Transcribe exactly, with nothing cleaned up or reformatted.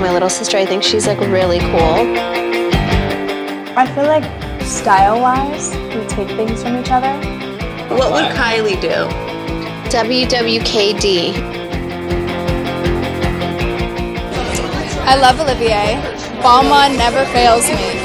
my little sister. I think she's like really cool. I feel like style-wise, we take things from each other. What would Kylie do? W W K D. I love Olivier. Balmain never fails me.